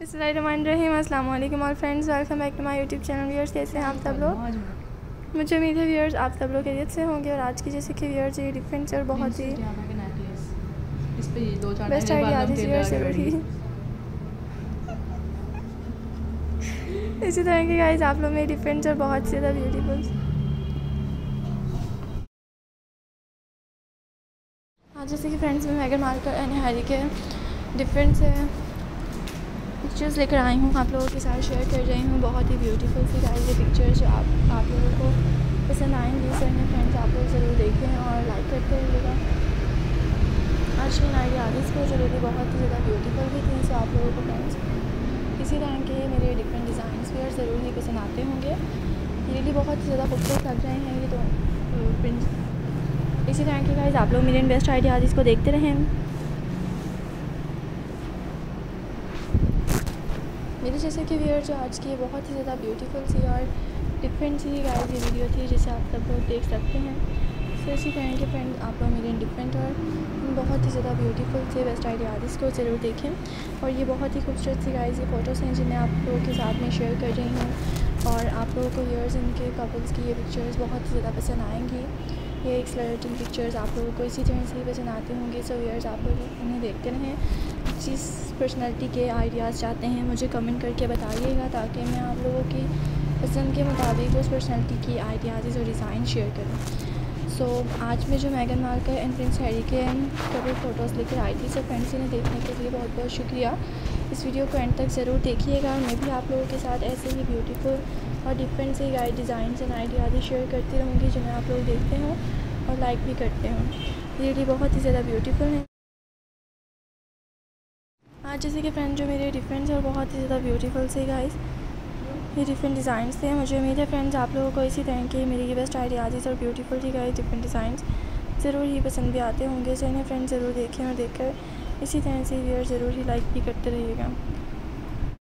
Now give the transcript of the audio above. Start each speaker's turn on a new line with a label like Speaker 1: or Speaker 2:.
Speaker 1: बिस्मिल्लाहिर्रहमानिर्रहीम। अस्सलाम वालेकुम all friends, welcome back to my YouTube channel. Viewers, कैसे हैं आप सब लोग? मुझे उम्मीद है व्यूअर्स आप सब लोग खैरियत से होंगे। और आज की जैसे कि व्यूअर्स ये डिफरेंट और बहुत ही बेस्ट आइडिया थी व्यूअर्स ज़रूर ही इसी तरह के गाइस आप लोग में डिफरेंट और बहुत ज़्यादा ब्यूटीफुल। आज जैसे कि फ्रेंड्स में मेगन मार्कल एंड हैरी के डिफरेंट से पिक्चर्स लेकर आई हूँ, आप लोगों के साथ शेयर कर रही हूँ। बहुत ही ब्यूटीफुल सी गाइस ये पिक्चर्स जो आप लोगों को पसंद आएंगी। सर ने फ्रेंड्स आप लोग ज़रूर देखें और लाइक करते रहिएगा। आज की आइडियाज़ को ज़रूरी बहुत ही ज़्यादा ब्यूटीफुल भी थी, सो आप लोगों को फ्रेंड्स इसी तरह के मेरे डिफरेंट डिज़ाइंस भी और ज़रूर ही पसंद आते होंगे। रियली बहुत ही ज़्यादा खूबसूरत लग रहे हैं ये तो प्रिंट्स। इसी तरह के गाइस आप लोग मेरे बेस्ट आइडियाज़ को देखते रहें। मेरे जैसे कि व्यूअर जो आज की बहुत ही ज़्यादा ब्यूटीफुल सी और डिफरेंट सी गाइस ये वीडियो थी, जिसे आप सब लोग देख सकते हैं। सो इसी तरह के फ्रेंड आप लोग मेरे डिफरेंट और बहुत ही ज़्यादा ब्यूटीफुल से बेस्ट आइडियाज़ को ज़रूर देखें। और ये बहुत ही खूबसूरत सी गाइस ये फ़ोटोज़ हैं जिन्हें आप लोगों के साथ में शेयर कर रही हूँ। और आप लोगों को व्यूअर्स इनके कपल्स की ये पिक्चर्स बहुत ही ज़्यादा पसंद आएंगी। ये एक्सलरेटिंग पिक्चर्स आप लोगों को इसी तरह से ही पसंद आते होंगे। सो व्यूअर्स आप लोग उन्हें देखते रहें। जिस पर्सनालिटी के आइडियाज़ चाहते हैं मुझे कमेंट करके बताइएगा, ताकि मैं आप लोगों की पसंद के मुताबिक उस पर्सनालिटी की आइडियाज़ और डिज़ाइन शेयर करूँ। सो आज मैं जो मेगन मार्कल एंड प्रिंस हैरी के कपल फ़ोटोज़ लेकर आई थी, सब फ्रेंड्स इन्हें देखने के लिए बहुत बहुत शुक्रिया। इस वीडियो को एंड तक ज़रूर देखिएगा और मैं भी आप लोगों के साथ ऐसे ही ब्यूटीफुल और डिफरेंट से guide design and ideas share करती रहूँगी, जिन्हें आप लोग देखते हों और लाइक भी करते हों। रियली बहुत ही ज़्यादा ब्यूटीफुल है। आज जैसे कि फ्रेंड जो मेरे डिफरेंट और बहुत ही ज़्यादा ब्यूटीफुल से गाइस ये डिफरेंट डिज़ाइंस थे। मुझे उम्मीद है फ्रेंड्स आप लोगों को इसी तरह के मेरी ये बेस्ट आइडियाज़ और ब्यूटीफुल सी गाइस डिफरेंट डिज़ाइंस ज़रूर ही पसंद भी आते होंगे। सो इन्हें फ्रेंड्स ज़रूर देखें और देखकर इसी तरह से व्यूअर ज़रूर ही लाइक भी करते रहिएगा।